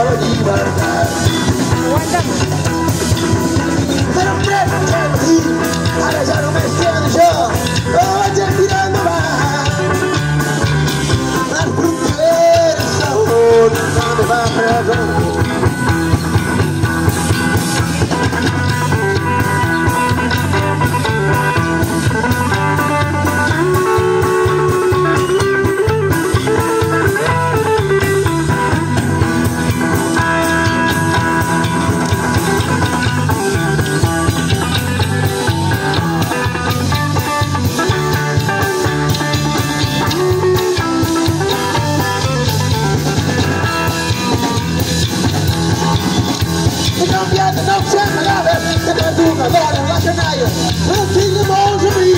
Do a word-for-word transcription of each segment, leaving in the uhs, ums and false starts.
la libertad. Pero preso que sí, ahora ya no me siento yo, oye tirando más. Las fronteras aún no me van a perder. Non c'è magari che per una donna la canaglia non ti dimostra me.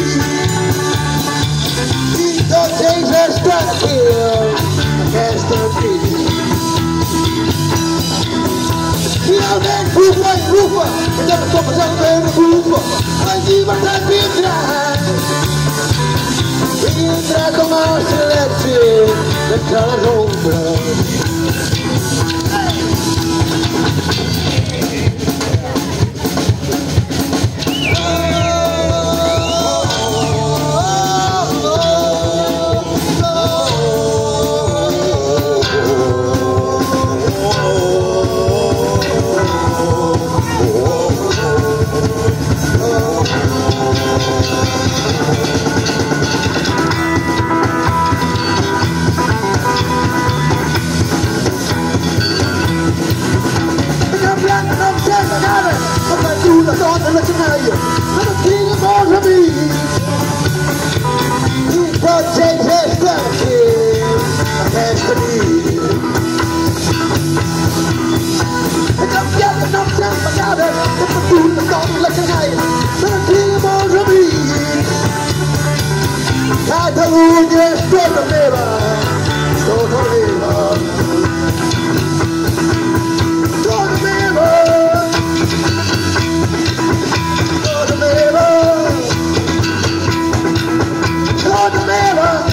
He don't take that strike here against the beat. He don't make proof like proof. He never stop us out there in the proof. Ma libertà vindrà. Vindrà come se legge dentro la ombra. La donna la canaglia, non ti dimostra me. Il progetto è stanchi, la testa lì. E cambiare non c'è magari, come tu la donna la canaglia, non ti dimostra me. Catalogna è storia vera, storia vera. Never